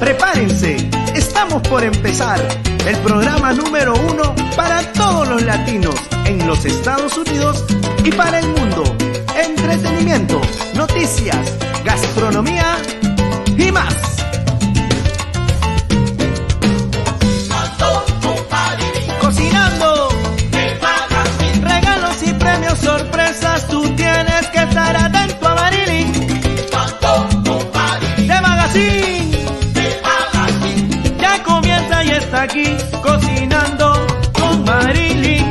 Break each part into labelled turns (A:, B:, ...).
A: Prepárense, estamos por empezar el programa número 1 para todos los latinos en los Estados Unidos y para el mundo. Entretenimiento, noticias, gastronomía y más. Cocinando, regalos y premios, sorpresas, tú tienes que estar atento a Marilyn. De Magazine, ya comienza y está aquí, Cocinando con Marilyn.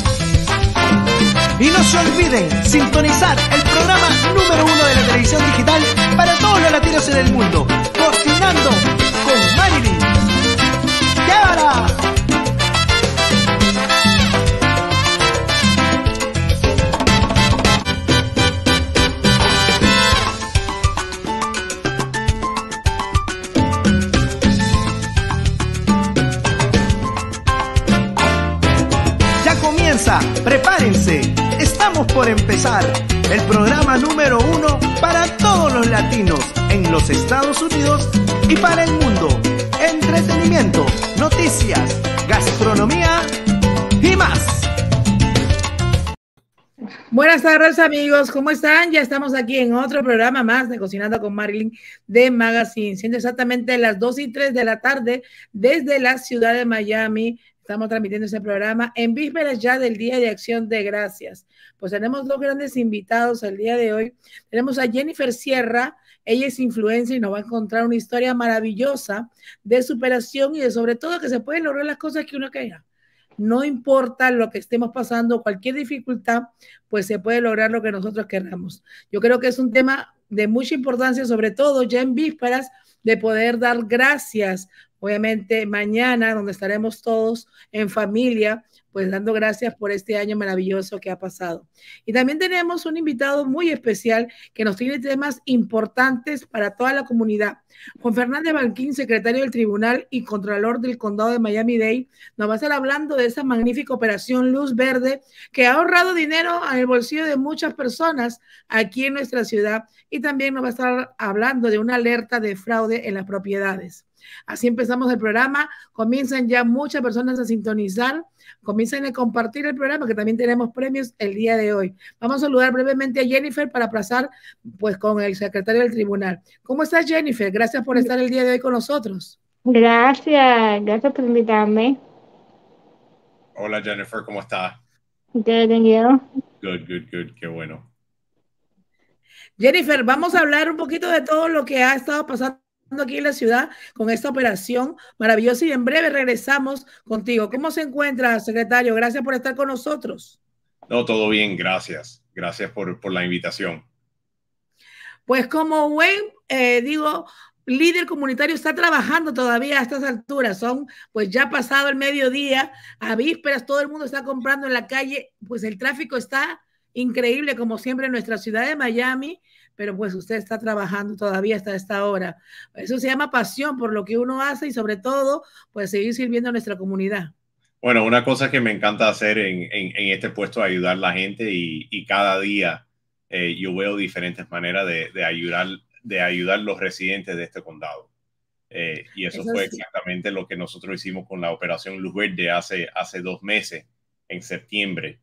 A: Y no se olviden sintonizar el programa número 1 de la televisión digital para todos los latinos en el mundo, Cocinando con Marilyn. ¡Llévala! Prepárense, estamos por empezar el programa número 1 para todos los latinos en los Estados Unidos y para el mundo. Entretenimiento, noticias, gastronomía y más.
B: Buenas tardes, amigos, ¿cómo están? Ya estamos aquí en otro programa más de Cocinando con Marilyn de Magazine, siendo exactamente las 2:03 de la tarde desde la ciudad de Miami. Estamos transmitiendo ese programa en vísperas ya del Día de Acción de Gracias. Pues tenemos dos grandes invitados el día de hoy. Tenemos a Jennifer Sierra, ella es influencer y nos va a encontrar una historia maravillosa de superación y de sobre todo que se pueden lograr las cosas que uno quiera. No importa lo que estemos pasando, cualquier dificultad, pues se puede lograr lo que nosotros queramos. Yo creo que es un tema de mucha importancia, sobre todo ya en vísperas de poder dar gracias. Obviamente mañana, donde estaremos todos en familia, pues dando gracias por este año maravilloso que ha pasado. Y también tenemos un invitado muy especial que nos tiene temas importantes para toda la comunidad. Juan Fernández Balquín, secretario del Tribunal y Contralor del Condado de Miami-Dade, nos va a estar hablando de esa magnífica operación Luz Verde que ha ahorrado dinero en el bolsillo de muchas personas aquí en nuestra ciudad, y también nos va a estar hablando de una alerta de fraude en las propiedades. Así empezamos el programa, comienzan ya muchas personas a sintonizar, comienzan a compartir el programa, que también tenemos premios el día de hoy. Vamos a saludar brevemente a Jennifer para pasar pues con el secretario del tribunal. ¿Cómo estás, Jennifer? Gracias por estar el día de hoy con nosotros.
C: Gracias por invitarme.
D: Hola Jennifer, ¿cómo estás?
C: Good,
D: qué bueno.
B: Jennifer, vamos a hablar un poquito de todo lo que ha estado pasando aquí en la ciudad con esta operación maravillosa y en breve regresamos contigo. ¿Cómo se encuentra, secretario? Gracias por estar con nosotros.
D: No, todo bien, gracias. Gracias por la invitación.
B: Pues como buen, líder comunitario, está trabajando todavía a estas alturas. Son, pues ya pasado el mediodía, a vísperas, todo el mundo está comprando en la calle, pues el tráfico está increíble como siempre en nuestra ciudad de Miami, pero pues usted está trabajando todavía hasta esta hora. Eso se llama pasión por lo que uno hace y sobre todo, pues seguir sirviendo a nuestra comunidad.
D: Bueno, una cosa que me encanta hacer en este puesto es ayudar a la gente y cada día yo veo diferentes maneras de ayudar a los residentes de este condado. Y eso fue exactamente lo que nosotros hicimos con la operación Luz Verde hace 2 meses, en septiembre.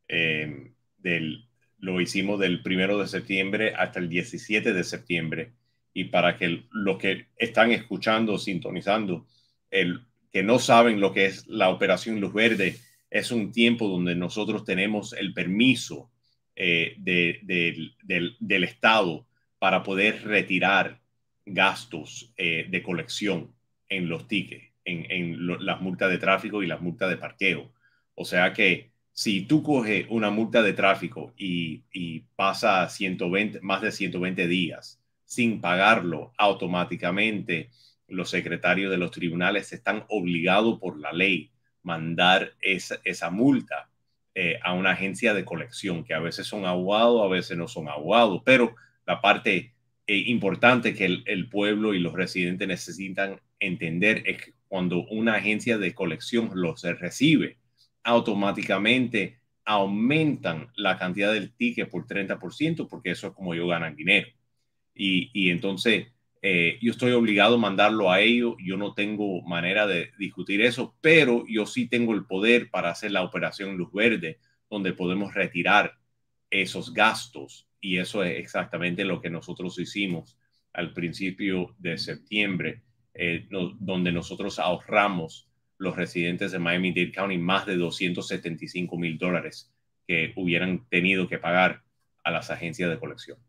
D: Lo hicimos del 1 de septiembre hasta el 17 de septiembre. Y para que los que están escuchando, sintonizando, que no saben lo que es la operación Luz Verde, es un tiempo donde nosotros tenemos el permiso del Estado para poder retirar gastos de colección en los tickets, las multas de tráfico y las multas de parqueo. O sea que si tú coges una multa de tráfico y pasa más de 120 días sin pagarlo, automáticamente los secretarios de los tribunales están obligados por la ley mandar esa multa a una agencia de colección, que a veces son abogados, a veces no son abogados, pero la parte importante que el pueblo y los residentes necesitan entender es que cuando una agencia de colección los recibe, automáticamente aumentan la cantidad del ticket por 30%, porque eso es como ellos ganan dinero. Y entonces Yo estoy obligado a mandarlo a ellos. Yo no tengo manera de discutir eso, pero yo sí tengo el poder para hacer la operación Luz Verde, donde podemos retirar esos gastos. Y eso es exactamente lo que nosotros hicimos al principio de septiembre, donde nosotros ahorramos los residentes de Miami-Dade County más de $275,000 que hubieran tenido que pagar a las agencias de colección.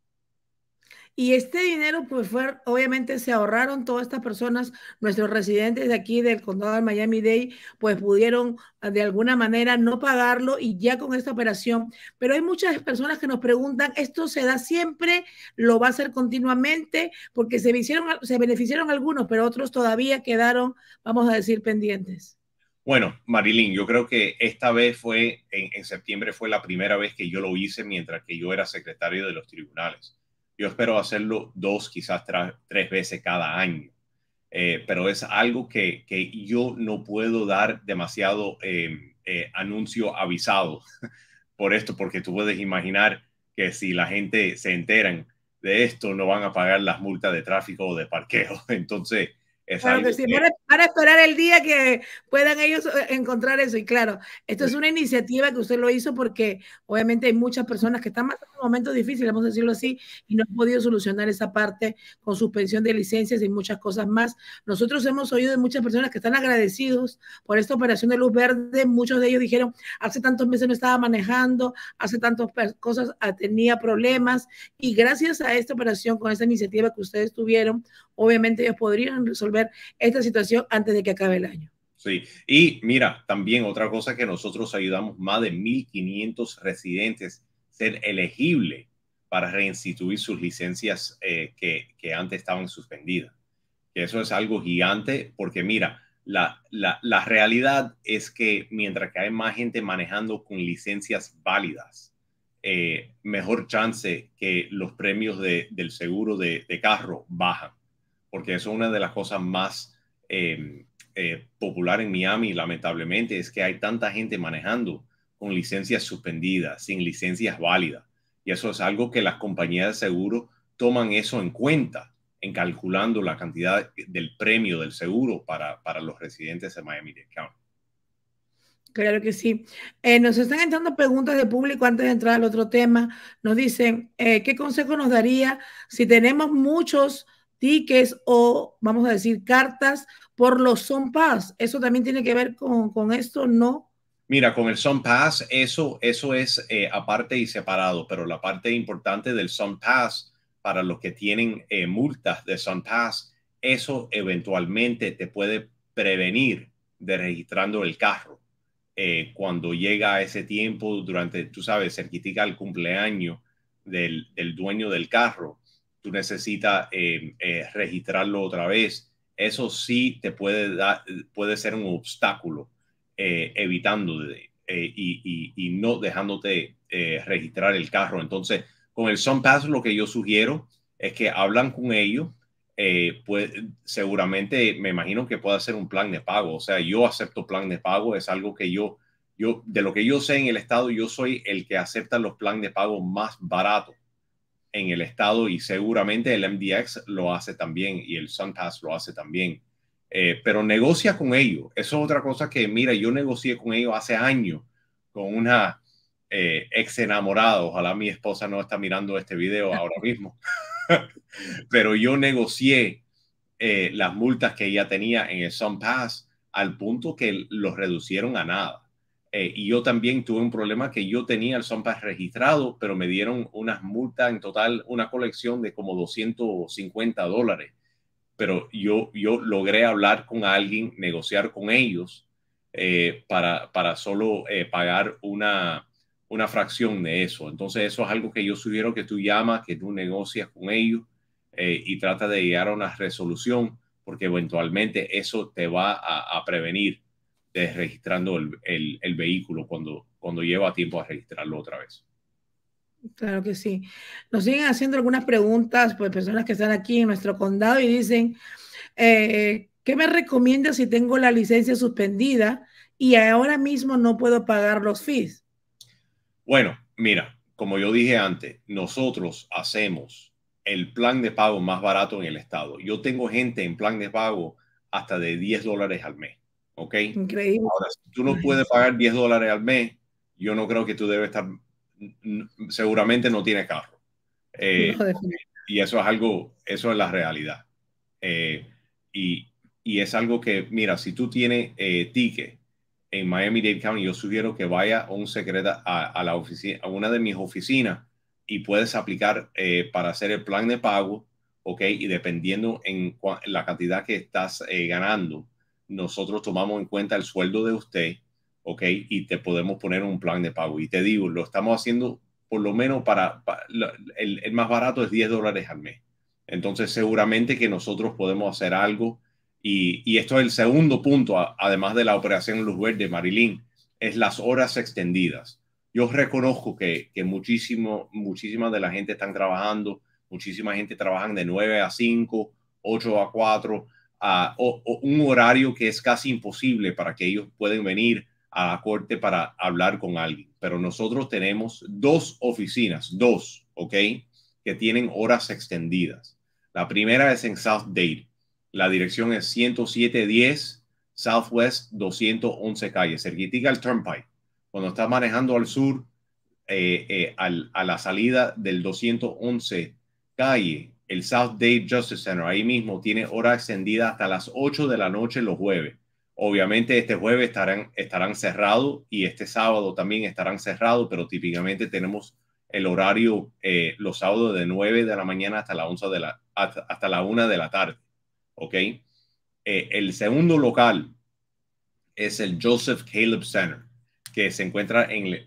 B: Y este dinero, pues fue, obviamente se ahorraron todas estas personas, nuestros residentes de aquí del condado de Miami-Dade, pues pudieron de alguna manera no pagarlo y ya con esta operación. Pero hay muchas personas que nos preguntan, ¿esto se da siempre? ¿Lo va a hacer continuamente? Porque se beneficiaron algunos, pero otros todavía quedaron, vamos a decir, pendientes.
D: Bueno, Marilyn, yo creo que esta vez fue, en septiembre fue la primera vez que yo lo hice mientras que yo era secretario de los tribunales. Yo espero hacerlo 2, quizás 3 veces cada año. Pero es algo que yo no puedo dar demasiado anuncio avisado por esto, porque tú puedes imaginar que si la gente se enteran de esto, no van a pagar las multas de tráfico o de parqueo. Entonces, es
B: claro
D: algo
B: que sí,
D: que...
B: van a esperar el día que puedan ellos encontrar eso. Y claro, esto es una iniciativa que usted lo hizo porque obviamente hay muchas personas que están pasando momentos difíciles, vamos a decirlo así, y no han podido solucionar esa parte con suspensión de licencias y muchas cosas más. Nosotros hemos oído de muchas personas que están agradecidos por esta operación de Luz Verde. Muchos de ellos dijeron, hace tantos meses no estaba manejando, hace tantas cosas tenía problemas, y gracias a esta operación, con esta iniciativa que ustedes tuvieron, obviamente ellos podrían resolver esta situación antes de que acabe el año.
D: Sí, y mira, también otra cosa que nosotros ayudamos más de 1,500 residentes a ser elegibles para reinstituir sus licencias que antes estaban suspendidas. Que eso es algo gigante porque mira, la realidad es que mientras que hay más gente manejando con licencias válidas, mejor chance que los premios del seguro de carro bajan, porque eso es una de las cosas más popular en Miami, lamentablemente, es que hay tanta gente manejando con licencias suspendidas, sin licencias válidas. Y eso es algo que las compañías de seguro toman eso en cuenta, en calculando la cantidad del premio del seguro para los residentes de Miami-Dade County.
B: Claro que sí. Nos están entrando preguntas de público antes de entrar al otro tema. Nos dicen, ¿qué consejo nos daría si tenemos muchos tickets o, vamos a decir, cartas por los SunPass? ¿Eso también tiene que ver con esto? ¿No?
D: Mira, con el SunPass, eso es aparte y separado, pero la parte importante del SunPass para los que tienen multas de SunPass, eso eventualmente te puede prevenir de registrando el carro. Cuando llega a ese tiempo, durante, tú sabes, cerquitica el cumpleaños del dueño del carro, tú necesitas registrarlo otra vez. Eso sí te puede ser un obstáculo evitando y no dejándote registrar el carro. Entonces, con el SunPass lo que yo sugiero es que hablan con ellos. Pues seguramente me imagino que pueda ser un plan de pago. O sea, yo acepto plan de pago. Es algo que yo de lo que yo sé en el estado, yo soy el que acepta los planes de pago más baratos en el estado, y seguramente el MDX lo hace también y el SunPass lo hace también. Pero negocia con ellos. Eso es otra cosa que, mira, yo negocié con ellos hace años con una ex enamorada. Ojalá mi esposa no está mirando este video ahora mismo. Pero yo negocié las multas que ella tenía en el SunPass al punto que los reducieron a nada. Y yo también tuve un problema que yo tenía el SunPass registrado, pero me dieron unas multas en total, una colección de como $250. Pero yo logré hablar con alguien, negociar con ellos para solo pagar una fracción de eso. Entonces eso es algo que yo sugiero que tú llamas, que tú negocias con ellos y trata de llegar a una resolución, porque eventualmente eso te va a prevenir de registrando el vehículo cuando lleva tiempo a registrarlo otra vez.
B: Claro que sí. Nos siguen haciendo algunas preguntas, pues personas que están aquí en nuestro condado y dicen, ¿qué me recomienda si tengo la licencia suspendida y ahora mismo no puedo pagar los fees?
D: Bueno, mira, como yo dije antes, nosotros hacemos el plan de pago más barato en el estado. Yo tengo gente en plan de pago hasta de $10 al mes. ¿Ok?
B: Increíble.
D: Ahora, si tú no puedes pagar $10 al mes, yo no creo que tú debes estar, seguramente no tienes carro.
B: No,
D: y eso es algo, eso es la realidad. Y es algo que, mira, si tú tienes ticket en Miami-Dade County, yo sugiero que vaya a un secretario a la oficina, a una de mis oficinas y puedes aplicar para hacer el plan de pago, ¿ok? Y dependiendo en la cantidad que estás ganando, nosotros tomamos en cuenta el sueldo de usted, ¿ok? Y te podemos poner un plan de pago. Y te digo, lo estamos haciendo por lo menos el más barato es $10 al mes. Entonces, seguramente que nosotros podemos hacer algo. Y esto es el segundo punto, además de la operación Luz Verde, Marilyn, es las horas extendidas. Yo reconozco que muchísima de la gente están trabajando, muchísima gente trabajan de 9 a 5, 8 a 4, o un horario que es casi imposible para que ellos puedan venir a la corte para hablar con alguien. Pero nosotros tenemos dos oficinas, ¿ok? Que tienen horas extendidas. La primera es en South Dade. La dirección es 10710 Southwest 211 calle, cerquitica al Turnpike. Cuando estás manejando al sur, a la salida del 211 calle, el South Dade Justice Center, ahí mismo tiene hora extendida hasta las 8 de la noche los jueves. Obviamente este jueves estarán cerrados y este sábado también estarán cerrados, pero típicamente tenemos el horario los sábados de 9 de la mañana hasta la 1 de la tarde. ¿Ok? El segundo local es el Joseph Caleb Center, que se encuentra en el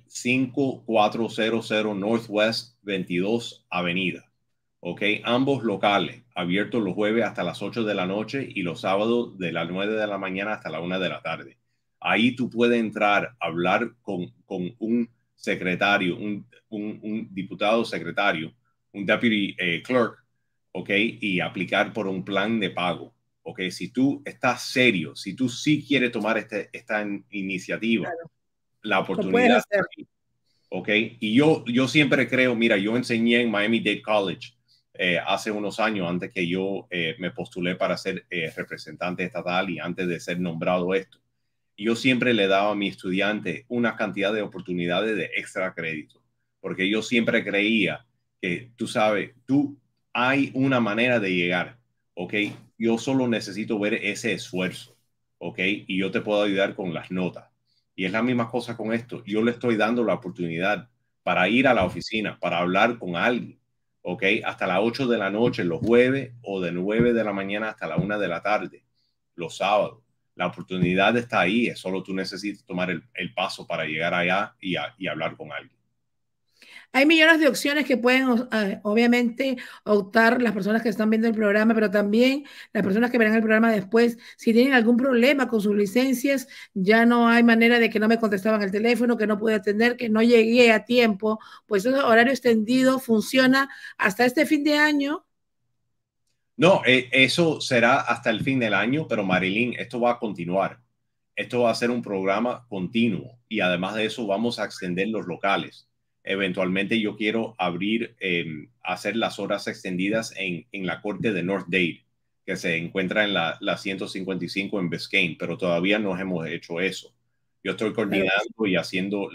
D: 5400 Northwest 22 Avenida. ¿Ok? Ambos locales abiertos los jueves hasta las 8 de la noche y los sábados de las 9 de la mañana hasta la 1 de la tarde. Ahí tú puedes entrar a hablar con un secretario, un diputado secretario, un deputy clerk, ¿ok? Y aplicar por un plan de pago. ¿Ok? Si tú estás serio, si tú sí quieres tomar esta iniciativa, claro, la oportunidad está aquí. ¿Ok? Y yo siempre creo, mira, yo enseñé en Miami-Dade College hace unos años, antes que yo me postulé para ser representante estatal y antes de ser nombrado esto. Yo siempre le daba a mi estudiante una cantidad de oportunidades de extra crédito, porque yo siempre creía que, tú sabes, hay una manera de llegar, ¿ok? Yo solo necesito ver ese esfuerzo, ¿ok? Y yo te puedo ayudar con las notas. Y es la misma cosa con esto. Yo le estoy dando la oportunidad para ir a la oficina, para hablar con alguien, ¿ok? Hasta las 8 de la noche los jueves o de 9 de la mañana hasta la 1 de la tarde los sábados. La oportunidad está ahí, es solo tú necesitas tomar el paso para llegar allá y hablar con alguien.
B: Hay millones de opciones que pueden, obviamente, optar las personas que están viendo el programa, pero también las personas que verán el programa después. Si tienen algún problema con sus licencias, ya no hay manera de que no me contestaban el teléfono, que no pude atender, que no llegué a tiempo. Pues ese horario extendido funciona hasta este fin de año.
D: No, eso será hasta el fin del año, pero Marilyn, esto va a continuar. Esto va a ser un programa continuo y además de eso vamos a extender los locales. Eventualmente yo quiero abrir, hacer las horas extendidas en la corte de North Dade, que se encuentra en la 155 en Biscayne, pero todavía no hemos hecho eso. Yo estoy coordinando y haciendo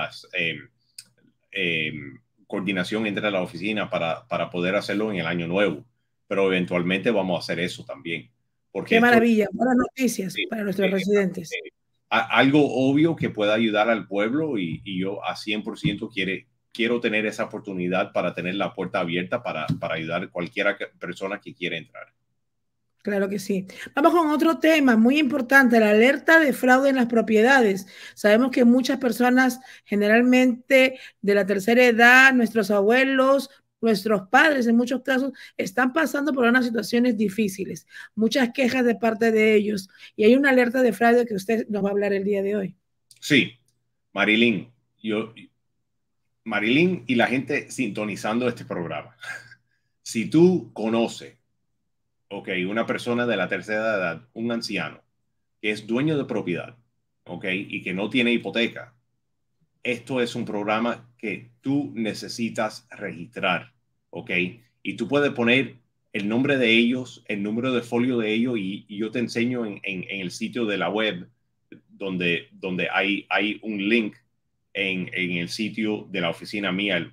D: coordinación entre la oficina para poder hacerlo en el año nuevo, pero eventualmente vamos a hacer eso también. Porque
B: qué maravilla, buenas noticias para nuestros residentes.
D: Algo obvio que pueda ayudar al pueblo y yo a 100% quiero tener esa oportunidad para tener la puerta abierta para ayudar a cualquier persona que quiera entrar.
B: Claro que sí. Vamos con otro tema muy importante, la alerta de fraude en las propiedades. Sabemos que muchas personas, generalmente de la tercera edad, nuestros abuelos, nuestros padres en muchos casos están pasando por unas situaciones difíciles, muchas quejas de parte de ellos y hay una alerta de fraude que usted nos va a hablar el día de hoy.
D: Sí, Marilyn, Marilyn y la gente sintonizando este programa. Si tú conoces, ok, una persona de la tercera edad, un anciano que es dueño de propiedad, ok, y que no tiene hipoteca, esto es un programa que tú necesitas registrar, ¿ok? y tú puedes poner el nombre de ellos, el número de folio de ellos, y yo te enseño en el sitio de la web donde hay un link en el sitio de la oficina mía, el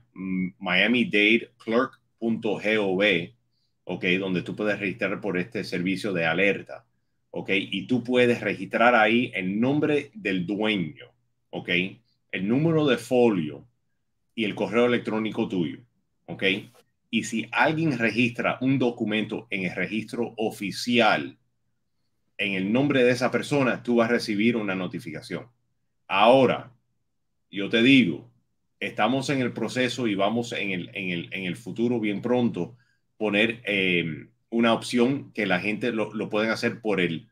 D: miami-dade-clerk.gov, ok, donde tú puedes registrar por este servicio de alerta, ok, y tú puedes registrar ahí el nombre del dueño, ok, el número de folio y el correo electrónico tuyo, ok. Y si alguien registra un documento en el registro oficial en el nombre de esa persona, tú vas a recibir una notificación. Ahora, yo te digo, estamos en el proceso y vamos en el futuro bien pronto poner una opción que la gente lo pueden hacer por el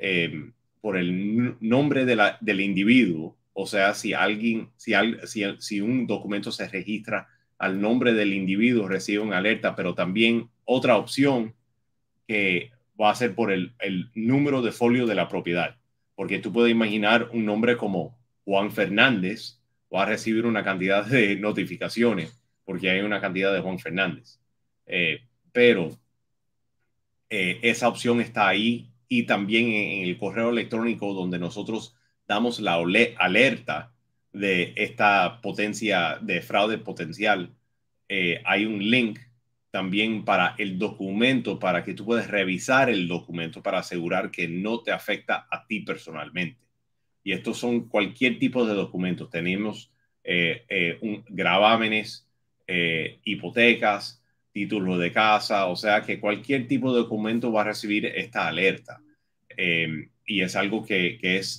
D: nombre del individuo. O sea, si un documento se registra al nombre del individuo, recibe una alerta, pero también otra opción que va a ser por el número de folio de la propiedad. Porque tú puedes imaginar un nombre como Juan Fernández, va a recibir una cantidad de notificaciones porque hay una cantidad de Juan Fernández. Pero esa opción está ahí, y también en el correo electrónico donde nosotros damos la alerta de esta potencia de fraude potencial, hay un link también para el documento, para que tú puedas revisar el documento para asegurar que no te afecta a ti personalmente. Y estos son cualquier tipo de documentos. Tenemos gravámenes, hipotecas, títulos de casa, o sea que cualquier tipo de documento va a recibir esta alerta. Y es algo que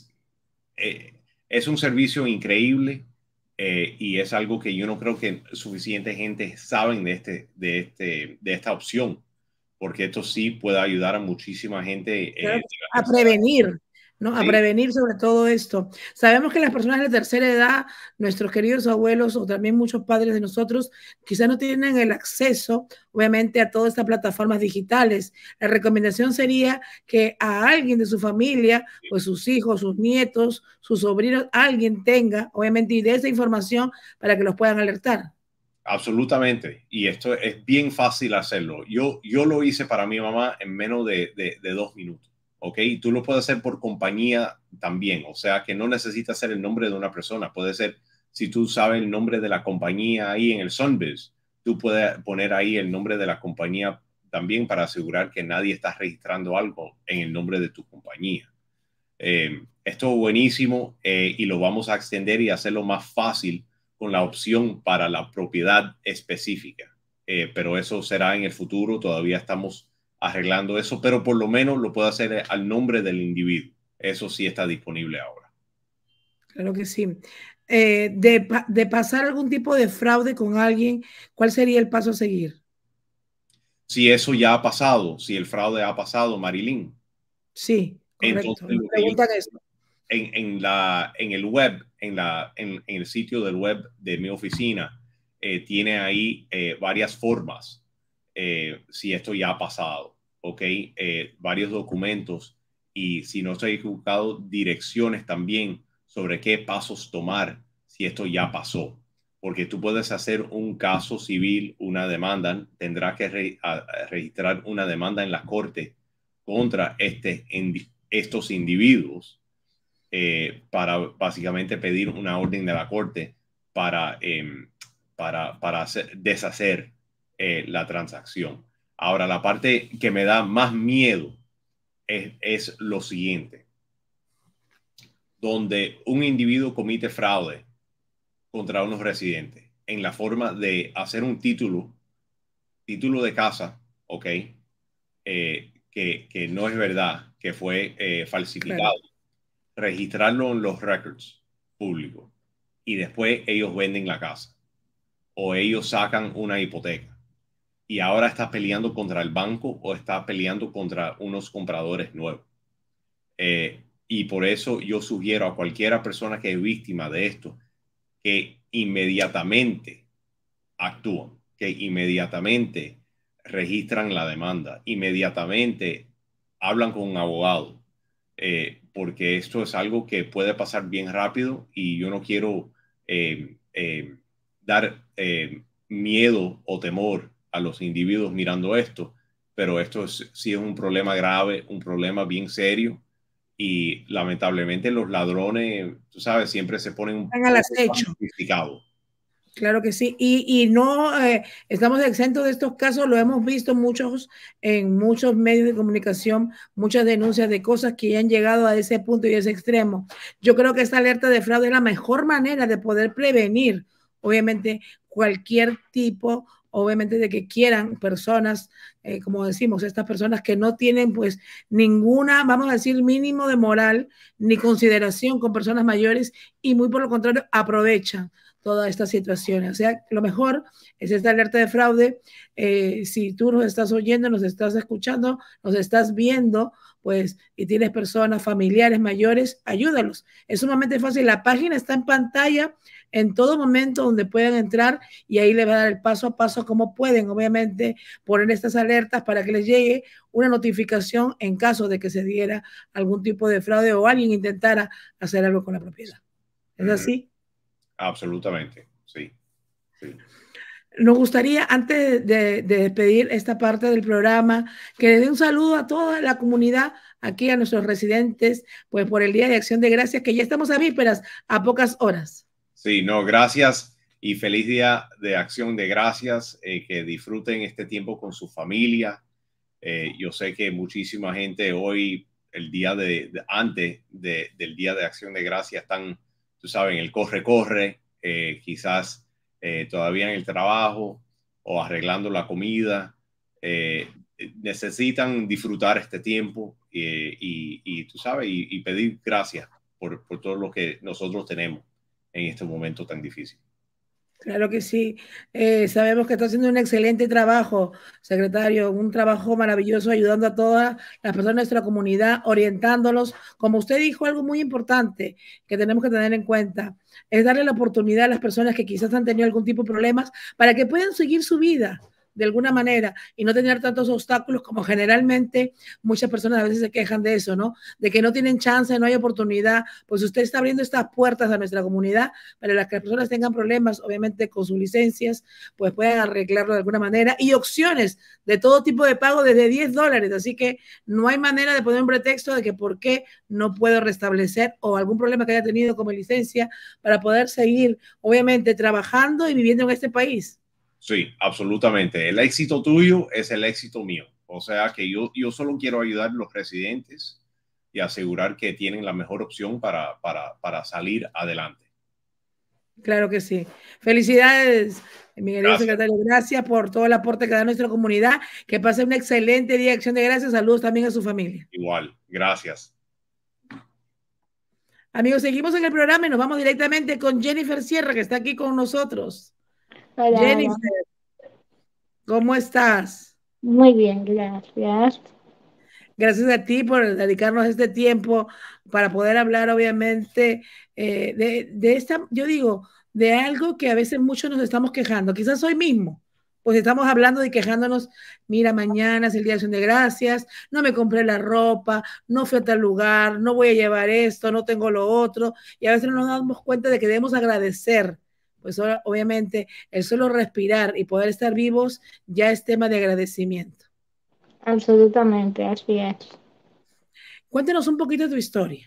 D: es un servicio increíble, y es algo que yo no creo que suficiente gente saben de esta opción, porque esto sí puede ayudar a muchísima gente
B: a prevenir, ¿no? A
D: Sí.
B: prevenir sobre todo esto. Sabemos que las personas de tercera edad, nuestros queridos abuelos o también muchos padres de nosotros, quizás no tienen el acceso, obviamente, a todas estas plataformas digitales. La recomendación sería que a alguien de su familia, pues sus hijos, sus nietos, sus sobrinos, alguien tenga, obviamente, y de esa información para que los puedan alertar.
D: Absolutamente. Y esto es bien fácil hacerlo. Yo lo hice para mi mamá en menos de 2 minutos. ¿Ok? Y tú lo puedes hacer por compañía también. O sea que no necesitas ser el nombre de una persona. Puede ser, si tú sabes el nombre de la compañía ahí en el Sunbiz, tú puedes poner ahí el nombre de la compañía también para asegurar que nadie está registrando algo en el nombre de tu compañía. Esto es buenísimo, y lo vamos a extender y hacerlo más fácil con la opción para la propiedad específica. Pero eso será en el futuro. Todavía estamos arreglando eso, pero por lo menos lo puede hacer al nombre del individuo. Eso sí está disponible ahora.
B: Claro que sí. De pasar algún tipo de fraude con alguien, ¿cuál sería el paso a seguir?
D: Si eso ya ha pasado, si el fraude ha pasado, Marilyn.
B: Sí, correcto.
D: Entonces,
B: Me preguntan eso.
D: En el web, en el sitio del web de mi oficina, tiene ahí varias formas, si esto ya ha pasado, ¿ok? Varios documentos, y si no estoy equivocado, direcciones también sobre qué pasos tomar si esto ya pasó. Porque tú puedes hacer un caso civil, una demanda, tendrás que registrar una demanda en la corte contra estos individuos, para básicamente pedir una orden de la corte para deshacer la transacción. Ahora, la parte que me da más miedo es lo siguiente: donde un individuo comete fraude contra unos residentes en la forma de hacer un título de casa, ¿ok? Que no es verdad, que fue falsificado. Claro. Registrarlo en los records públicos, y después ellos venden la casa o ellos sacan una hipoteca, y ahora estás peleando contra el banco o estás peleando contra unos compradores nuevos. Y por eso yo sugiero a cualquiera persona que es víctima de esto que inmediatamente actúan, que inmediatamente registran la demanda, inmediatamente hablan con un abogado, porque esto es algo que puede pasar bien rápido, y yo no quiero dar miedo o temor a los individuos mirando esto, pero esto sí es un problema grave, un problema bien serio, y lamentablemente los ladrones, tú sabes, siempre se ponen un
B: Están al
D: poco
B: acecho.
D: sofisticados.
B: Claro que sí, y no estamos exentos de estos casos, lo hemos visto muchos en muchos medios de comunicación, muchas denuncias de cosas que ya han llegado a ese punto y ese extremo. Yo creo que esta alerta de fraude es la mejor manera de poder prevenir, obviamente, cualquier tipo, obviamente, de que quieran personas, como decimos, estas personas que no tienen pues ninguna, vamos a decir, mínimo de moral ni consideración con personas mayores y muy por lo contrario aprovechan todas estas situaciones. O sea, lo mejor es esta alerta de fraude. Si tú nos estás oyendo, nos estás escuchando, nos estás viendo, pues, y tienes personas, familiares mayores, ayúdalos. Es sumamente fácil. La página está en pantalla en todo momento donde puedan entrar y ahí le va a dar el paso a paso cómo pueden, obviamente, poner estas alertas para que les llegue una notificación en caso de que se diera algún tipo de fraude o alguien intentara hacer algo con la propiedad. ¿Es así?
D: Absolutamente, sí. Sí.
B: Nos gustaría, antes de despedir esta parte del programa, que le dé un saludo a toda la comunidad, aquí a nuestros residentes, pues por el Día de Acción de Gracias, que ya estamos a vísperas, a pocas horas.
D: Sí, no, gracias y feliz Día de Acción de Gracias, que disfruten este tiempo con su familia. Yo sé que muchísima gente hoy, el día antes del Día de Acción de Gracias, están, tú sabes, en el corre-corre, quizás todavía en el trabajo o arreglando la comida. Necesitan disfrutar este tiempo y tú sabes, y pedir gracias por todo lo que nosotros tenemos en este momento tan difícil.
B: Claro que sí. Sabemos que está haciendo un excelente trabajo, secretario, un trabajo maravilloso ayudando a todas las personas de nuestra comunidad, orientándolos. Como usted dijo, algo muy importante que tenemos que tener en cuenta es darle la oportunidad a las personas que quizás han tenido algún tipo de problemas para que puedan seguir su vida de alguna manera y no tener tantos obstáculos como generalmente muchas personas a veces se quejan de eso, ¿no? De que no tienen chance, no hay oportunidad. Pues usted está abriendo estas puertas a nuestra comunidad para que las personas tengan problemas, obviamente con sus licencias, pues puedan arreglarlo de alguna manera y opciones de todo tipo de pago desde $10. Así que no hay manera de poner un pretexto de que por qué no puedo restablecer o algún problema que haya tenido como licencia para poder seguir, obviamente, trabajando y viviendo en este país.
D: Sí, absolutamente. El éxito tuyo es el éxito mío. O sea que yo solo quiero ayudar a los residentes y asegurar que tienen la mejor opción para salir adelante.
B: Claro que sí. Felicidades, mi querido secretario. Gracias por todo el aporte que da a nuestra comunidad. Que pase un excelente día de Acción de Gracias. Saludos también a su familia.
D: Igual, gracias.
B: Amigos, seguimos en el programa y nos vamos directamente con Jennifer Sierra, que está aquí con nosotros.
C: Hola,
B: Jennifer,
C: hola.
B: ¿cómo estás?
C: Muy bien, gracias.
B: Gracias a ti por dedicarnos este tiempo para poder hablar, obviamente, de esta, yo digo, de algo que a veces muchos nos estamos quejando. Quizás hoy mismo, pues estamos hablando y quejándonos, mira, mañana es el Día de Acción de Gracias, no me compré la ropa, no fui a tal lugar, no voy a llevar esto, no tengo lo otro, y a veces no nos damos cuenta de que debemos agradecer. Pues obviamente el solo respirar y poder estar vivos ya es tema de agradecimiento.
C: Absolutamente, así es.
B: Cuéntanos un poquito de tu historia.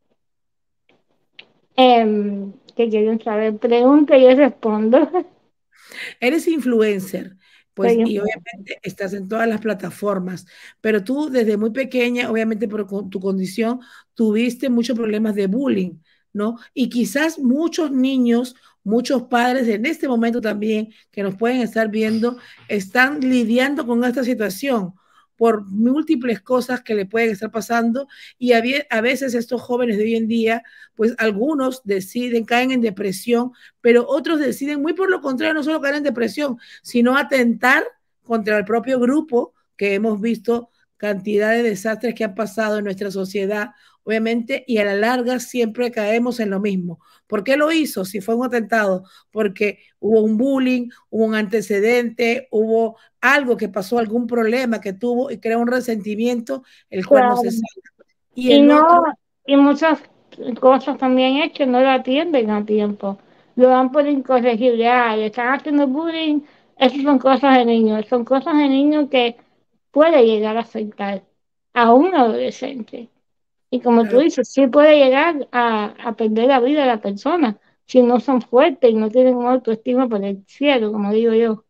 C: ¿Qué quieren saber? Pregunta y yo respondo.
B: Eres influencer, pues, y obviamente estás en todas las plataformas, pero tú desde muy pequeña, obviamente por tu condición, tuviste muchos problemas de bullying, ¿no? Y quizás muchos niños, muchos padres en este momento también que nos pueden estar viendo, están lidiando con esta situación por múltiples cosas que le pueden estar pasando y a veces estos jóvenes de hoy en día, pues algunos deciden, caen en depresión, pero otros deciden muy por lo contrario, no solo caer en depresión, sino atentar contra el propio grupo que hemos visto cantidad de desastres que han pasado en nuestra sociedad, obviamente, y a la larga siempre caemos en lo mismo. ¿Por qué lo hizo? Si fue un atentado, porque hubo un bullying, hubo un antecedente, hubo algo que pasó, algún problema que tuvo y crea un resentimiento, el cual no se sabe.
C: Y muchas cosas también es que no lo atienden a tiempo. Lo dan por incorregible. Le están haciendo bullying, Esas son cosas de niños que puede llegar a afectar a un adolescente. Y como tú
B: Claro.
C: dices, sí puede llegar a perder la vida de la persona si no son fuertes y no tienen una autoestima por el cielo, como digo yo.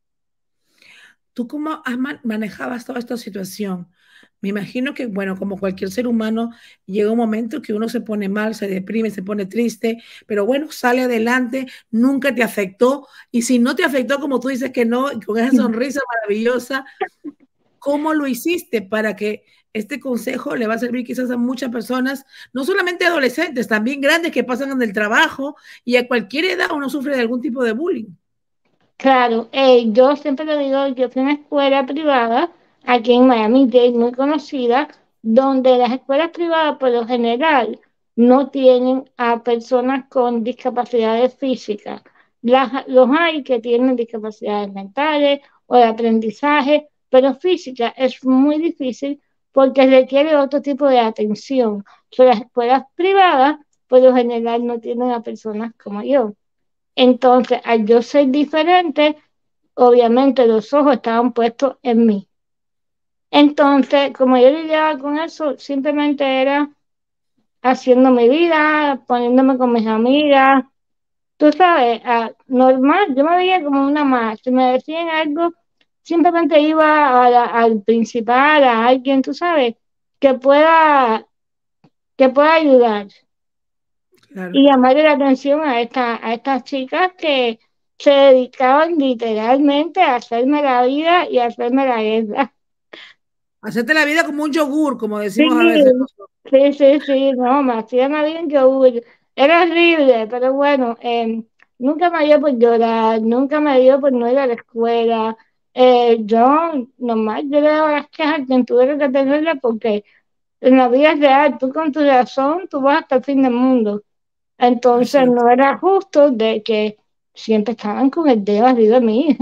B: ¿Tú cómo manejabas toda esta situación? Me imagino que, bueno, como cualquier ser humano, llega un momento que uno se pone mal, se deprime, se pone triste, pero bueno, sale adelante, nunca te afectó. Y si no te afectó, como tú dices que no, con esa sonrisa maravillosa, ¿cómo lo hiciste para que este consejo le va a servir quizás a muchas personas, no solamente adolescentes, también grandes que pasan en el trabajo y a cualquier edad uno sufre de algún tipo de bullying?
C: Claro, yo siempre le digo, yo fui a una escuela privada aquí en Miami-Dade, muy conocida, donde las escuelas privadas por lo general no tienen a personas con discapacidades físicas. Los hay que tienen discapacidades mentales o de aprendizaje, pero física es muy difícil porque requiere otro tipo de atención. So, las escuelas privadas por lo general no tienen a personas como yo. Entonces, al yo ser diferente, obviamente los ojos estaban puestos en mí. Entonces, como yo lidiaba con eso, simplemente era haciendo mi vida, poniéndome con mis amigas, tú sabes, normal, yo me veía como una más. Si me decían algo, simplemente iba al principal, a alguien, tú sabes, que pueda, que pueda ayudar.
B: Claro.
C: Y llamarle la atención a estas chicas que se dedicaban literalmente a hacerme la vida y a hacerme la guerra.
B: Hacerte la vida como un yogur, como
C: Sí,
B: decimos a veces nosotros.
C: sí, no, me hacían a bien yogur. Era horrible, pero bueno, nunca me dio por llorar, nunca me dio por no ir a la escuela. Yo, nomás, yo le daba las quejas a quien tuviera que tenerla porque en la vida real, tú con tu razón, tú vas hasta el fin del mundo.
B: Así
C: Entonces
B: es.
C: no era justo de que siempre estaban con el dedo arriba de mí.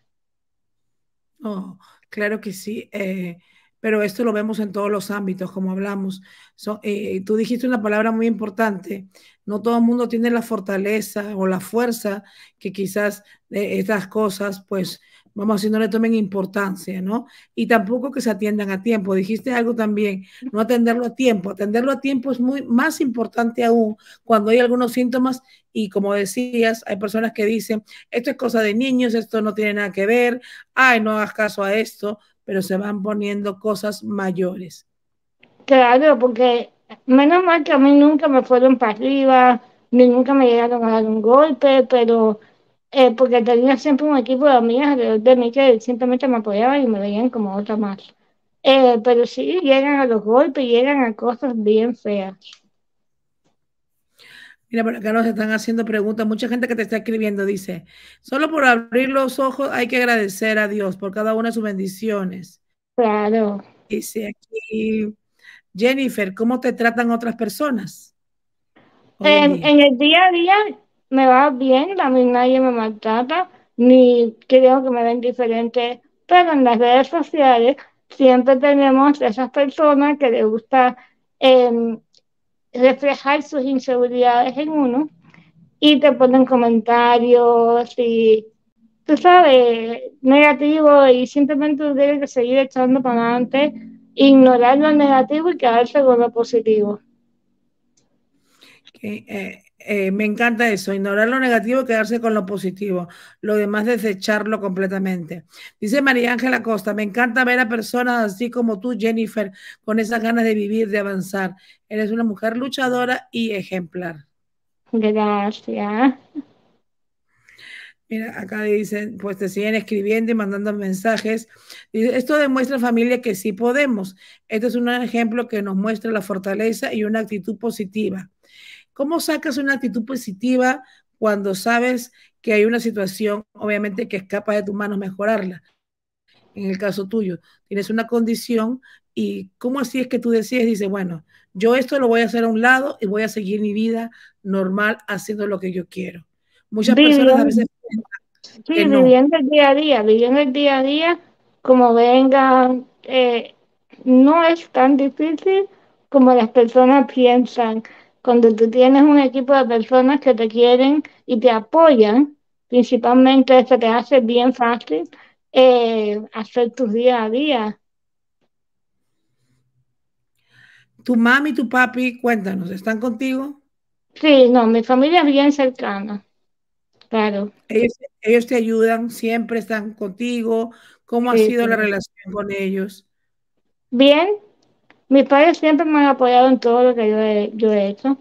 B: Oh, claro que sí, pero esto lo vemos en todos los ámbitos, como hablamos. Tú dijiste una palabra muy importante. No todo el mundo tiene la fortaleza o la fuerza que quizás estas cosas, pues, vamos a decir, no le tomen importancia, ¿no? Y tampoco que se atiendan a tiempo. Dijiste algo también, no atenderlo a tiempo. Atenderlo a tiempo es muy más importante aún cuando hay algunos síntomas y como decías, hay personas que dicen, esto es cosa de niños, esto no tiene nada que ver, ay, no hagas caso a esto, pero se van poniendo cosas mayores.
C: Claro, porque menos mal que a mí nunca me fueron para arriba, ni nunca me llegaron a dar un golpe, pero porque tenía siempre un equipo de amigas alrededor de mí que simplemente me apoyaban y me veían como otra más. Pero sí, llegan a los golpes, llegan a cosas bien feas.
B: Mira, por acá nos están haciendo preguntas. Mucha gente que te está escribiendo dice, solo por abrir los ojos hay que agradecer a Dios por cada una de sus bendiciones.
C: Claro.
B: Dice aquí Jennifer, ¿cómo te tratan otras personas hoy en día?
C: En el día a día me va bien, a mí nadie me maltrata, ni creo que me ven diferente, pero en las redes sociales siempre tenemos esas personas que les gusta em, reflejar sus inseguridades en uno y te ponen comentarios y, tú sabes, negativos y simplemente tú tienes que seguir echando para adelante, ignorar lo negativo y quedarse con lo positivo.
B: Me encanta eso, ignorar lo negativo y quedarse con lo positivo, lo demás desecharlo completamente. Dice María Ángela Costa, me encanta ver a personas así como tú, Jennifer, con esas ganas de vivir, de avanzar. Eres una mujer luchadora y ejemplar.
C: Gracias.
B: Mira, acá dicen, pues te siguen escribiendo y mandando mensajes. Dice, esto demuestra, familia, que sí podemos. Este es un ejemplo que nos muestra la fortaleza y una actitud positiva. ¿Cómo sacas una actitud positiva cuando sabes que hay una situación, obviamente, que escapa de tus manos mejorarla? En el caso tuyo, tienes una condición y ¿cómo así es que tú decides? Dices, bueno, yo esto lo voy a hacer a un lado y voy a seguir mi vida normal haciendo lo que yo quiero. Muchas personas a
C: Viviendo,
B: veces que
C: sí,
B: no.
C: viviendo el día a día, como venga, no es tan difícil como las personas piensan. Cuando tú tienes un equipo de personas que te quieren y te apoyan, Principalmente se te hace bien fácil hacer tus día a día.
B: Tu mami y tu papi, cuéntanos, ¿están contigo?
C: Sí, no, mi familia es bien cercana, claro.
B: Ellos te ayudan, siempre están contigo. ¿Cómo ha
C: Sí,
B: sido la
C: sí.
B: relación con ellos?
C: Bien, mis padres siempre me han apoyado en todo lo que yo he hecho.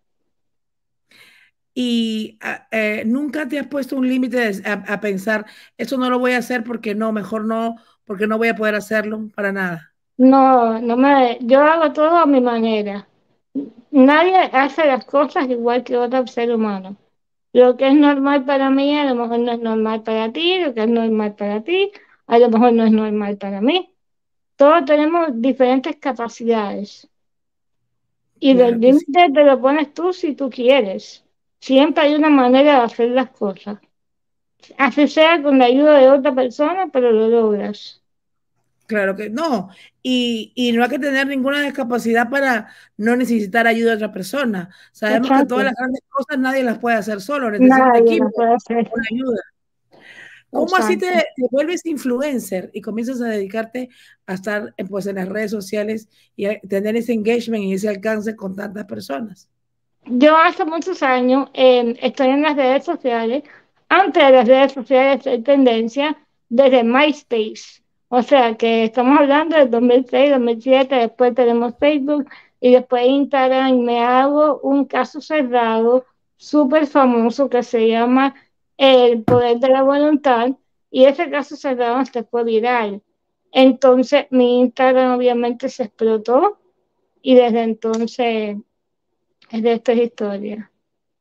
B: Y nunca te has puesto un límite a pensar, eso no lo voy a hacer porque no, mejor no, porque no voy a poder hacerlo para nada.
C: No, yo hago todo a mi manera. Nadie hace las cosas igual que otro ser humano. Lo que es normal para mí, a lo mejor no es normal para ti, lo que es normal para ti, a lo mejor no es normal para mí. Todos tenemos diferentes capacidades y los
B: Claro que sí.
C: límites te lo pones tú si tú quieres. Siempre hay una manera de hacer las cosas. Así sea con la ayuda de otra persona, pero lo logras.
B: Claro que no. Y no hay que tener ninguna discapacidad para no necesitar ayuda de otra persona. Sabemos que todas
C: Exacto.
B: las grandes cosas nadie las puede hacer solo, necesita un
C: Nadie lo
B: equipo,
C: puede hacer.
B: una ayuda. ¿Cómo así
C: Exacto.
B: te vuelves influencer y comienzas a dedicarte a estar pues, en las redes sociales y a tener ese engagement y ese alcance con tantas personas?
C: Yo hace muchos años estoy en las redes sociales. Antes de las redes sociales hay tendencia desde MySpace. O sea que estamos hablando del 2006, 2007, después tenemos Facebook y después Instagram. Y me hago un caso cerrado súper famoso que se llama El Poder de la Voluntad. Y ese caso cerrado se fue viral. Entonces mi Instagram obviamente se explotó y desde entonces es de esta historia.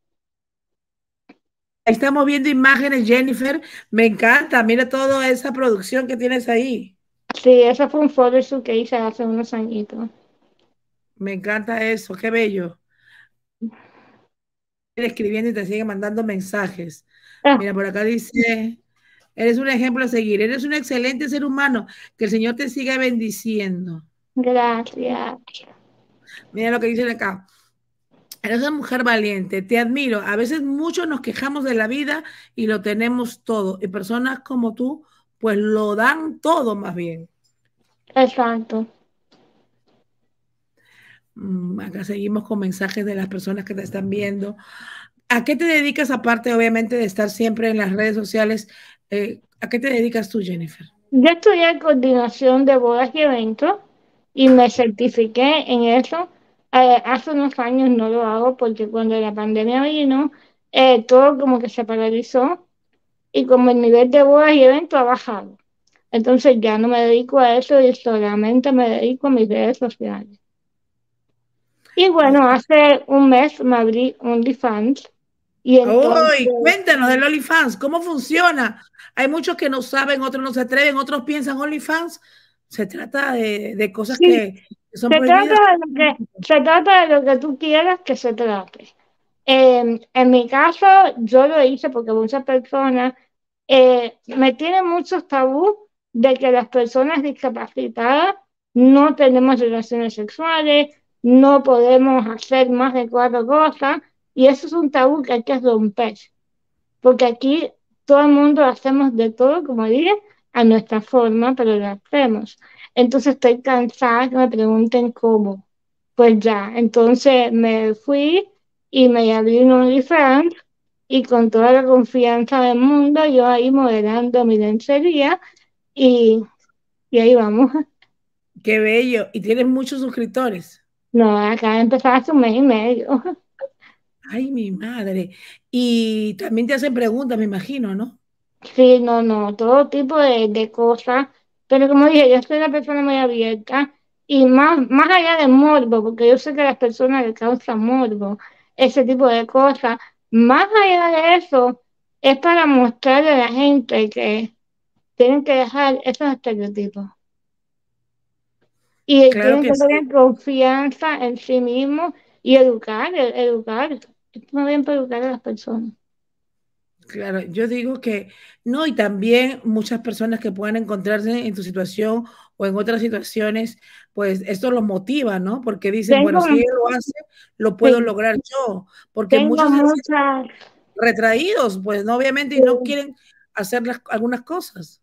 B: Ahí estamos viendo imágenes, Jennifer. Me encanta. Mira toda esa producción que tienes ahí.
C: Sí, eso fue un photoshoot que hice hace unos añitos.
B: Me encanta eso. Qué bello. Escribiendo y te sigue mandando mensajes.
C: Ah,
B: Mira, por acá dice, eres un ejemplo a seguir. Eres un excelente ser humano. Que el Señor te siga bendiciendo.
C: gracias.
B: Mira lo que dicen acá. Eres una mujer valiente, te admiro. A veces muchos nos quejamos de la vida y lo tenemos todo. Y personas como tú, pues lo dan todo más bien.
C: Exacto.
B: Acá seguimos con mensajes de las personas que te están viendo. ¿A qué te dedicas aparte, obviamente, de estar siempre en las redes sociales? ¿A qué te dedicas tú, Jennifer?
C: Yo estudié coordinación de bodas y eventos y me certifiqué en eso. Hace unos años no lo hago porque cuando la pandemia vino, todo como que se paralizó y como el nivel de bodas y eventos ha bajado. Entonces ya no me dedico a eso y solamente me dedico a mis redes sociales. Y bueno, hace un mes me abrí OnlyFans y entonces,
B: Uy, cuéntanos del OnlyFans, ¿cómo funciona? Hay muchos que no saben, otros no se atreven, otros piensan OnlyFans. Se trata de cosas
C: sí,
B: que son prohibidas.
C: se trata de lo que tú quieras que se trate. En mi caso, yo lo hice porque muchas personas me tienen muchos tabús de que las personas discapacitadas no tenemos relaciones sexuales, no podemos hacer más de cuatro cosas, y eso es un tabú que hay que romper, porque aquí todo el mundo hacemos de todo, como dije, a nuestra forma, pero lo hacemos. Entonces estoy cansada que me pregunten cómo. Pues ya, entonces me fui y me abrí un OnlyFans y con toda la confianza del mundo, yo ahí moderando mi lencería y, y ahí vamos.
B: Qué bello. Y tienes muchos suscriptores.
C: No, acá de empezar hace un mes y medio.
B: Ay, mi madre. Y también te hacen preguntas, me imagino, ¿no?
C: Sí, no, no, todo tipo de cosas, pero como dije, yo soy una persona muy abierta y más allá de morbo, porque yo sé que a las personas les causa morbo, ese tipo de cosas, más allá de eso, es para mostrarle a la gente que tienen que dejar esos estereotipos y
B: Claro
C: tienen
B: que
C: que
B: sí.
C: tener confianza en sí mismos y educar. Es muy bien para educar a las personas.
B: Claro, yo digo que no, y también muchas personas que puedan encontrarse en tu situación o en otras situaciones, pues esto los motiva, ¿no? Porque dicen,
C: Tengo,
B: bueno, si él lo hace, lo puedo
C: sí,
B: lograr yo, porque
C: tengo
B: muchos se sienten
C: muchas.
B: retraídos, pues no, obviamente, y no quieren hacer algunas cosas.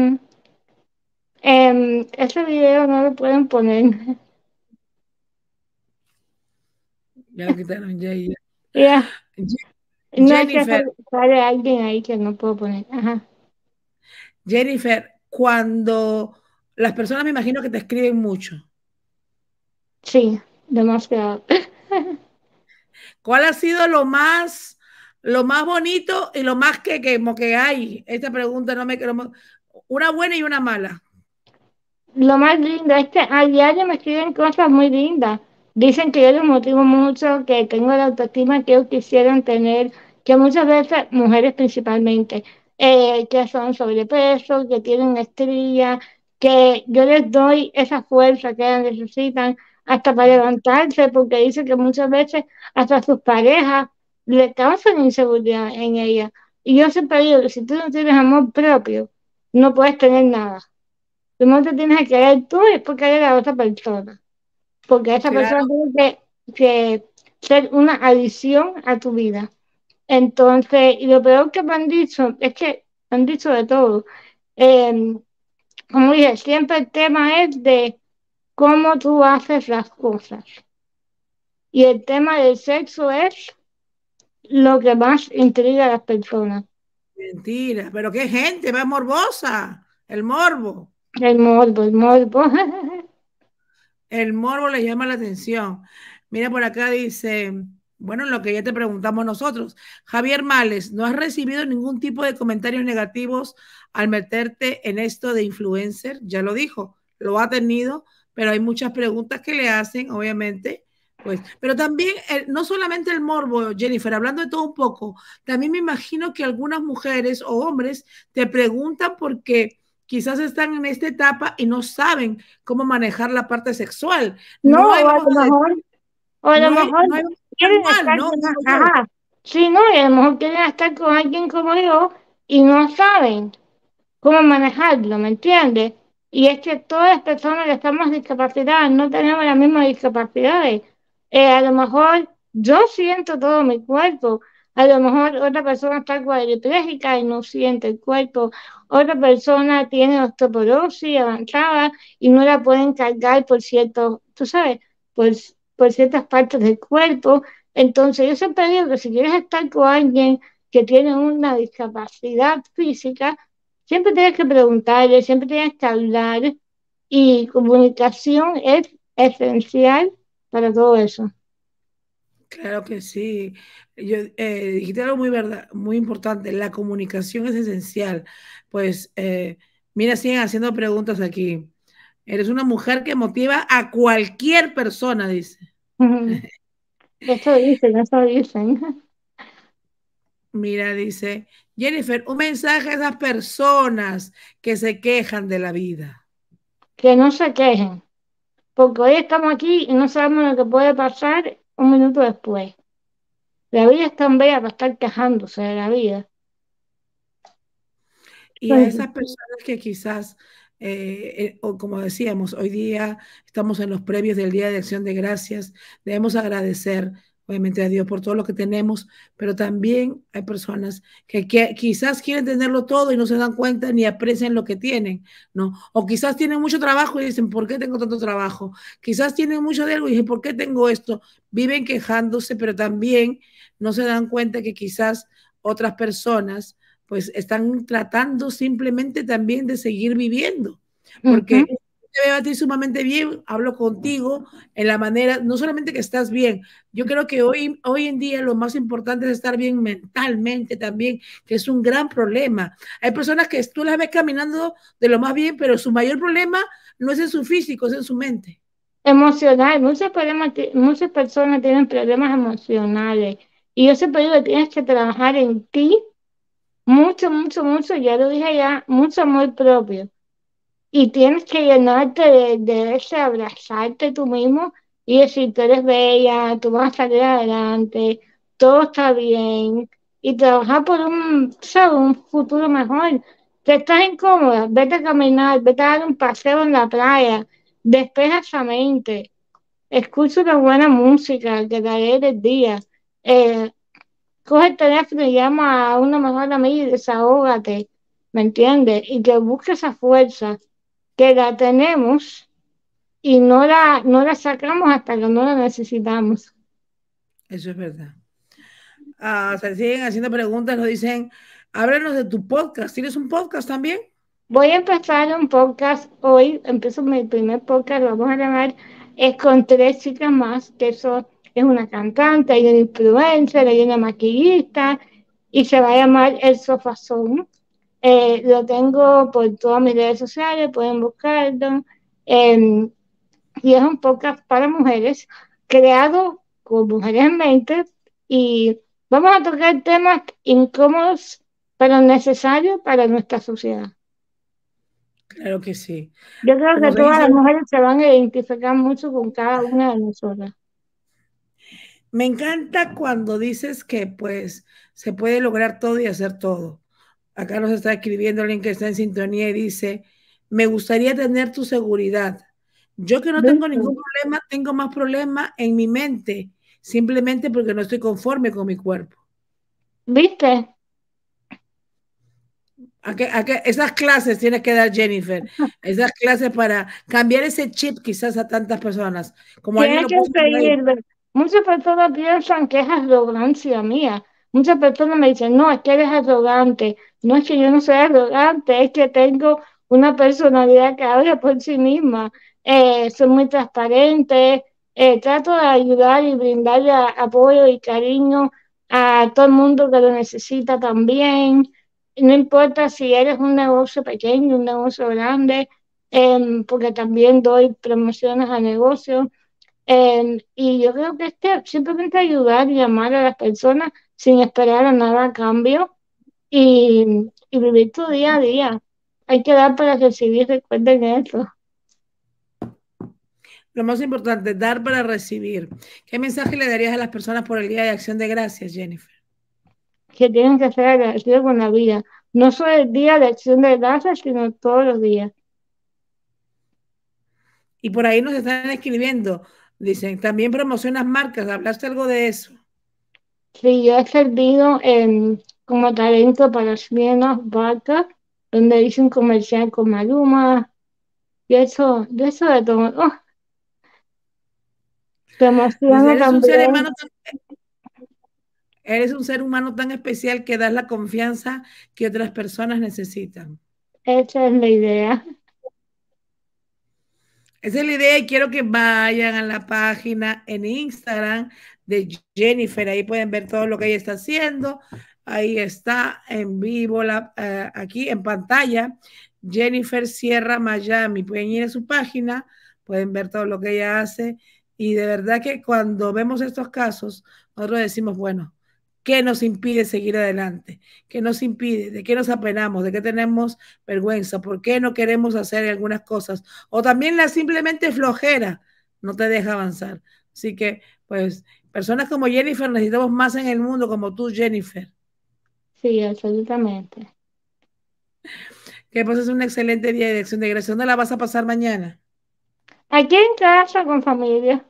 C: Ese video no lo pueden poner.
B: Ya lo quitaron, ya.
C: Yeah. No, es que
B: Jennifer,
C: sale alguien ahí que no puedo poner. Ajá.
B: Jennifer, cuando las personas me imagino que te escriben mucho.
C: Sí, demasiado.
B: ¿Cuál ha sido lo más bonito y lo más como que hay? Esta pregunta no me quiero. Una buena y una mala.
C: Lo más lindo es que a diario me escriben cosas muy lindas. Dicen que yo les motivo mucho, que tengo la autoestima que ellos quisieran tener, que muchas veces, mujeres principalmente, que son sobrepeso, que tienen estrías, que yo les doy esa fuerza que ellas necesitan hasta para levantarse, porque dicen que muchas veces hasta sus parejas le causan inseguridad en ellas. Y yo siempre digo que si tú no tienes amor propio, no puedes tener nada. Primero te tienes que querer tú y después querer a otra persona. Porque esa persona
B: Claro.
C: tiene que ser una adición a tu vida. Entonces, y lo peor que me han dicho es que han dicho de todo. Como dije, siempre el tema es de cómo tú haces las cosas. Y el tema del sexo es lo que más intriga a las personas.
B: Mentira, pero qué gente más morbosa. El morbo.
C: El morbo, el morbo.
B: El morbo le llama la atención. Mira, por acá dice, bueno, lo que ya te preguntamos nosotros. Javier Males, ¿no has recibido ningún tipo de comentarios negativos al meterte en esto de influencer? Ya lo dijo, lo ha tenido, pero hay muchas preguntas que le hacen, obviamente. Pues, pero también, no solamente el morbo, Jennifer, hablando de todo un poco, también me imagino que algunas mujeres o hombres te preguntan porque quizás están en esta etapa y no saben cómo manejar la parte sexual.
C: No,
B: No hay,
C: o a
B: vamos
C: lo
B: a decir,
C: mejor, o a lo mejor
B: no hay
C: quieren
B: manual,
C: estar
B: ¿no?
C: con,
B: Digo yo.
C: ajá, sí, no, y a lo mejor quieren estar con alguien como yo y no saben cómo manejarlo, ¿me entiendes? Y es que todas las personas que estamos discapacitadas no tenemos las mismas discapacidades. A lo mejor yo siento todo mi cuerpo, a lo mejor otra persona está cuadriplégica y no siente el cuerpo, otra persona tiene osteoporosis avanzada y no la pueden cargar por cierto, tú sabes, por, por ciertas partes del cuerpo. Entonces yo siempre digo que si quieres estar con alguien que tiene una discapacidad física, siempre tienes que preguntarle, siempre tienes que hablar y comunicación es esencial para todo eso.
B: Claro que sí. Dijiste algo muy verdad, muy importante. La comunicación es esencial. Pues, mira, siguen haciendo preguntas aquí. Eres una mujer que motiva a cualquier persona, dice.
C: Eso dicen.
B: Mira, dice Jennifer, un mensaje a esas personas que se quejan de la vida.
C: Que no se quejen, porque hoy estamos aquí y no sabemos lo que puede pasar un minuto después. La vida es tan bella para estar quejándose de la vida.
B: Y a esas personas que quizás, o como decíamos, hoy día estamos en los previos del Día de Acción de Gracias, debemos agradecer obviamente a Dios por todo lo que tenemos, pero también hay personas que quizás quieren tenerlo todo y no se dan cuenta ni aprecian lo que tienen, ¿no? O quizás tienen mucho trabajo y dicen, ¿por qué tengo tanto trabajo? Quizás tienen mucho de algo y dicen, ¿por qué tengo esto? Viven quejándose, pero también no se dan cuenta que quizás otras personas pues están tratando simplemente también de seguir viviendo, porque te veo a ti sumamente bien, hablo contigo en la manera, no solamente que estás bien, yo creo que hoy en día lo más importante es estar bien mentalmente también, que es un gran problema. Hay personas que tú las ves caminando de lo más bien, pero su mayor problema no es en su físico, es en su mente.
C: Emocional, muchas personas tienen problemas emocionales y yo siempre digo que tienes que trabajar en ti mucho, mucho, mucho, ya lo dije ya, mucho amor propio. Y tienes que llenarte de ese abrazarte tú mismo y decir, tú eres bella, tú vas a salir adelante, todo está bien. Y trabajar por ¿sabes? Un futuro mejor. Te estás incómoda, vete a caminar, vete a dar un paseo en la playa, despeja esa mente, escucha una buena música que te alegre el día. coge el teléfono y llama a una mejor amiga y desahógate, ¿me entiendes? Y que busque esa fuerza que la tenemos y no la sacamos hasta que no la necesitamos.
B: Eso es verdad. Se siguen haciendo preguntas, nos dicen, háblanos de tu podcast. ¿Tienes un podcast también?
C: Voy a empezar un podcast hoy, empiezo mi primer podcast, lo vamos a llamar, es con 3 chicas más, que eso es una cantante, hay una influencer, hay una maquillista, y se va a llamar El Sofazón. Lo tengo por todas mis redes sociales, pueden buscarlo. eh, y es un podcast para mujeres, creado con mujeres en mente, y vamos a tocar temas incómodos, pero necesarios para nuestra sociedad.
B: Claro que sí.
C: Yo creo
B: Como
C: que
B: se
C: todas
B: dice,
C: las mujeres se van a identificar mucho con cada una de nosotras.
B: me encanta cuando dices que pues se puede lograr todo y hacer todo. Acá nos está escribiendo alguien que está en sintonía y dice, me gustaría tener tu seguridad. Yo que no tengo
C: ¿Viste?
B: ningún problema, tengo más problemas en mi mente, simplemente porque no estoy conforme con mi cuerpo.
C: ¿Viste?
B: Esas clases tienes que dar, Jennifer, esas clases para cambiar ese chip quizás a tantas personas, como alguien
C: Tienes
B: lo
C: que
B: puso por ahí.
C: seguir. Muchas personas piensan que es arrogancia mía. Muchas personas me dicen, no, es que eres arrogante. No es que yo no soy arrogante, es que tengo una personalidad que habla por sí misma. Soy muy transparente, trato de ayudar y brindarle apoyo y cariño a todo el mundo que lo necesita también. No importa si eres un negocio pequeño, un negocio grande, porque también doy promociones a negocios. Y yo creo que simplemente ayudar y amar a las personas sin esperar a nada a cambio y vivir tu día a día. Hay que dar para recibir, recuerden eso.
B: Lo más importante, dar para recibir. ¿Qué mensaje le darías a las personas por el Día de Acción de Gracias, Jennifer?
C: Que tienen que ser agradecidos con la vida. No solo el día de acción de gracias, sino todos los días.
B: Y por ahí nos están escribiendo, dicen, también promocionas marcas, ¿hablaste algo de eso?
C: Sí, yo he servido como talento para Smirnoff Vodka, donde hice un comercial con Maluma, y eso de todo. Oh, te
B: Dice,
C: emociona también.
B: eres un ser humano tan especial que das la confianza que otras personas necesitan.
C: Esa es la idea.
B: Esa es la idea y quiero que vayan a la página en Instagram de Jennifer. Ahí pueden ver todo lo que ella está haciendo. Ahí está en vivo, aquí en pantalla, Jennifer Sierra Miami. Pueden ir a su página, pueden ver todo lo que ella hace. Y de verdad que cuando vemos estos casos, nosotros decimos, bueno, ¿qué nos impide seguir adelante? ¿Qué nos impide? ¿De qué nos apenamos? ¿De qué tenemos vergüenza? ¿Por qué no queremos hacer algunas cosas? O también la simplemente flojera no te deja avanzar. Así que, pues, personas como Jennifer necesitamos más en el mundo como tú, Jennifer.
C: Sí, absolutamente.
B: Que pases un excelente día de Acción de Gracias. ¿Dónde la vas a pasar mañana?
C: Aquí en casa con familia.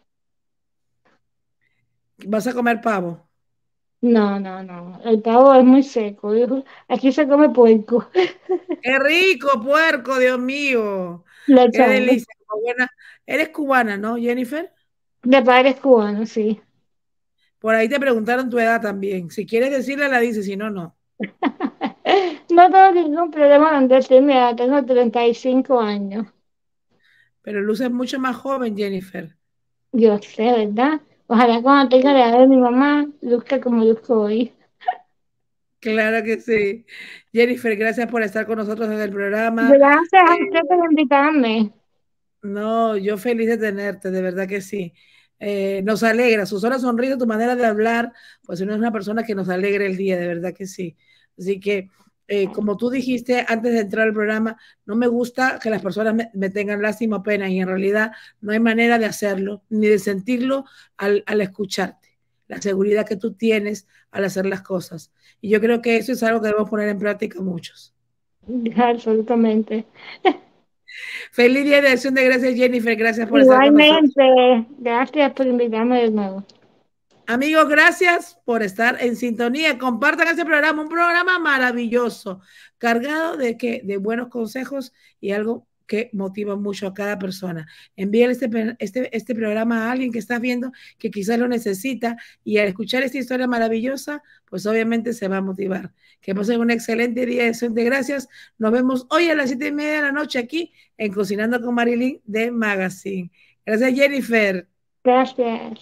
B: ¿Vas a comer pavo?
C: No, no, no. El pavo es muy seco. Aquí se come puerco.
B: ¡Qué rico, puerco, Dios mío!
C: Le
B: ¡Qué
C: echamos.
B: delicia! Buena. Eres cubana, ¿no, Jennifer?
C: De padres cubanos, sí.
B: Por ahí te preguntaron tu edad también. Si quieres decirle, la dices, si no, no.
C: No tengo ningún problema en decir, mira, tengo 35 años.
B: Pero luces mucho más joven, Jennifer.
C: Yo sé, ¿verdad? Ojalá cuando tenga la edad de mi mamá, luzca como luzco hoy.
B: Claro que sí. Jennifer, gracias por estar con nosotros en el programa.
C: Gracias a usted por invitarme.
B: No, yo feliz de tenerte, de verdad que sí. Nos alegra, su sola sonrisa, tu manera de hablar, pues uno es una persona que nos alegra el día, de verdad que sí. Así que, como tú dijiste antes de entrar al programa, no me gusta que las personas me tengan lástima o pena y en realidad no hay manera de hacerlo ni de sentirlo al escucharte, la seguridad que tú tienes al hacer las cosas. Y yo creo que eso es algo que debemos poner en práctica muchos.
C: Absolutamente.
B: Feliz Día de Acción de Gracias, Jennifer. Gracias por estar con nosotros.
C: Igualmente, gracias por invitarme de nuevo.
B: Amigos, gracias por estar en sintonía. Compartan este programa, un programa maravilloso, cargado de buenos consejos y algo que motiva mucho a cada persona. Envíale este programa a alguien que estás viendo que quizás lo necesita y al escuchar esta historia maravillosa, pues obviamente se va a motivar. Que pasen un excelente día de Acción de Gracias. Nos vemos hoy a las 7:30 de la noche aquí en Cocinando con Marilyn de Magazine. Gracias, Jennifer.
C: Gracias.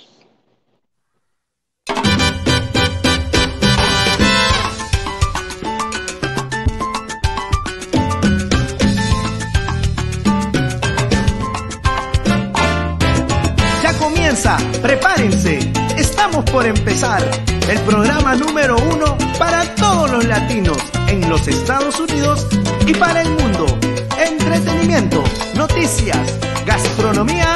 A: Comienza, prepárense, estamos por empezar el programa número 1 para todos los latinos en los Estados Unidos y para el mundo. Entretenimiento, noticias, gastronomía